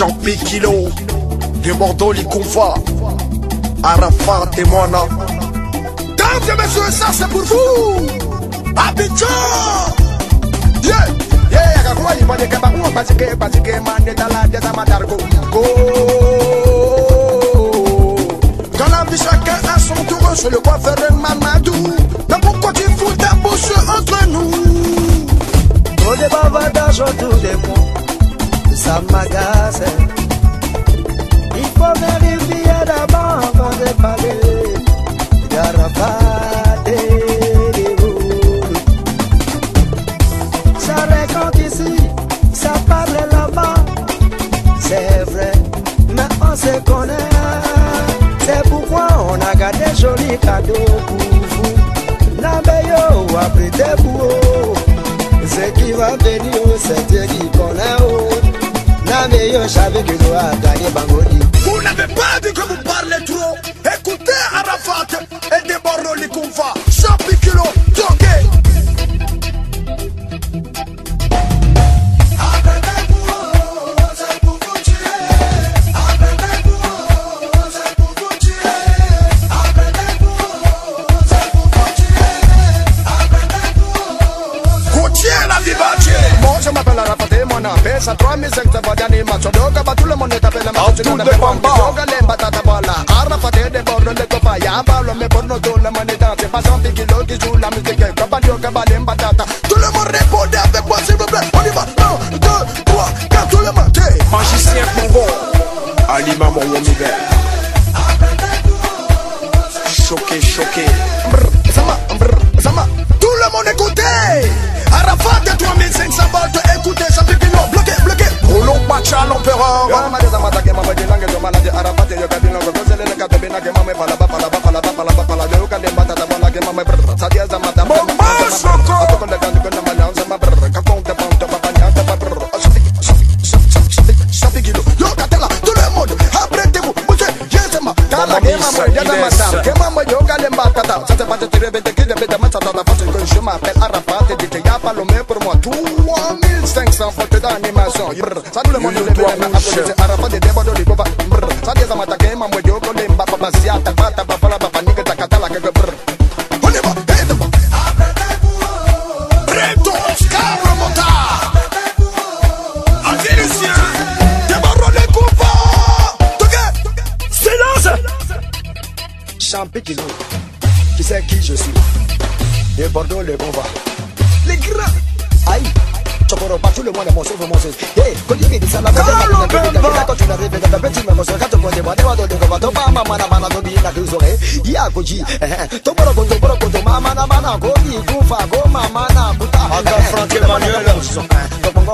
Champi Kilo, de Bordeaux, les Confa, Arafat et Moana. Dames et messieurs, ça c'est pour vous. Abidjan. Yeah, yeah, yakakuwa yipande kabakuwa pasike mande talade za madargo. Go. Dans la vie chacun a son tour, je le vois faire Mamadou. Mais pourquoi tu fous ta bouche entre nous? Trop de bavardage autour de moi, ça m'agace. Il faut vérifier d'abord avant de parler. D'Arafat et des roues. Ça raconte ici, ça parle là-bas. C'est vrai, mais on se connaît. C'est pourquoi on a gardé jolis cadeaux pour vous. Nabeyo a pris des bouts. Ce qui va venir, c'est Dieu qui connaît. Nabeyo savait que doit gagner Bangoli. Vous n'avez pas dit que vous parlez trop. Écoutez Arafat et des Bordeaux, les Confa. Champi Kilo, toqué. Je m'appelle Arafat et mon appel, ça 3500 fois d'animation. Donc, tout le monde est appelé à ma tout de Bamba. Arafat et des bords de Copa, Yabalo, mais pour nous, tout le monde est dans tes pas Champi Kilo qui joue la musique. Kabadio, Kabalem, Batata. Tout le monde répondait avec moi, s'il vous plaît. On y va. 1, 2, 3, 4, tout le monde. Magicien Congo, Ali Maman Womibel. Choqué, choqué. Sama, tout le monde écoutez. Arafat de 3500 volts, écoutez, Champi Kilo, bloqué. Rouleau Pacha, l'empereur. Je m'appelle Arafat et dit y'a pas l'homme pour moi. 3500 fautes d'animation. Ça tout le monde est bien. Arafat et des bordeaux de Boba. Ça dit ça m'attaque, ma moyo, qu'on est pas pas si attaque pas ta papa la papa nique ta catala que on y va, Breton, Scar, Monta. Andalusien, des bordeaux de Confa. Silence. Champi Kilo, qui sait qui je suis? Les Bordeaux, les Confa. Les grands. Aïe, Chokoro, pas tout le monde est mon sauf mon sauf. Hey, quand il dit ça, la quand tu arrives dans le petit moment, quand tu vois des boîtes de Covato, maman, mana, dobi, la deux oreilles, Yakoji, Tomoro, mana, Gobi, Kufa, Go, Mamana, Puta, Franck Emmanuel, Topongo,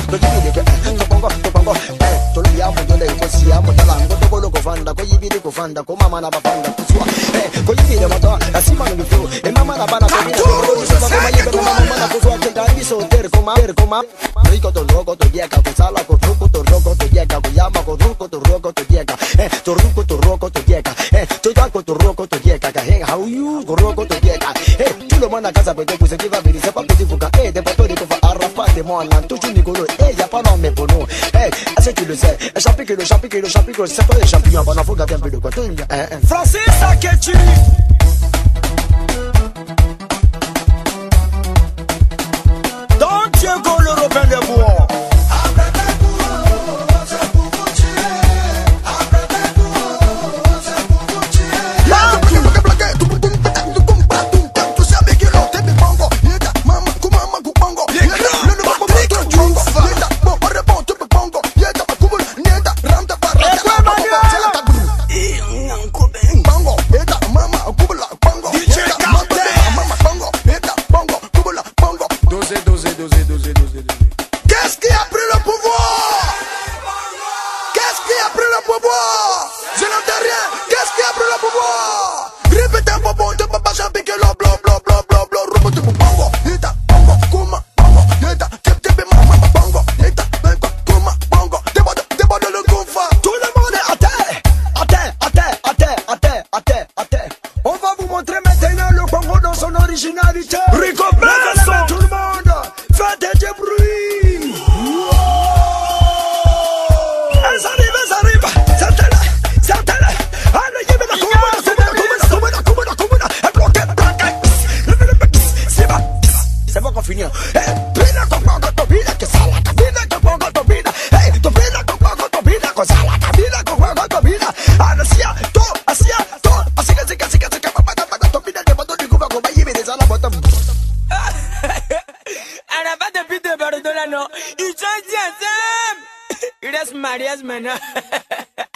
Tolia, Mondole, Kosia, Motalango, Tokolo, Kofanda, Koyibi, Kofanda, Komamana, Bafanda, Kusua, Koyibi, Motor, Asiman, et Mamana, Bana, Rico to roco to yeka, kusala ko ruco to roco to yeka, kuyama ko ruco to roco to yeka, to ruco to roco to yeka, to yako to roco to yeka, how you go roco to yeka, tout le monde à casa peut vous qui va venir, c'est pas petit fouca, des bateaux de Kofa, Arafat et moi, tout le Nicolo, y a pas non mais pour nous, est-ce que tu le sais, Champi Kilo, c'est pas les champignons, on faut garder un peu de quoi, Francis Akechi. Diego l'Européen de bois. DJ meno. Ichon tiensem. Ires Marias meno.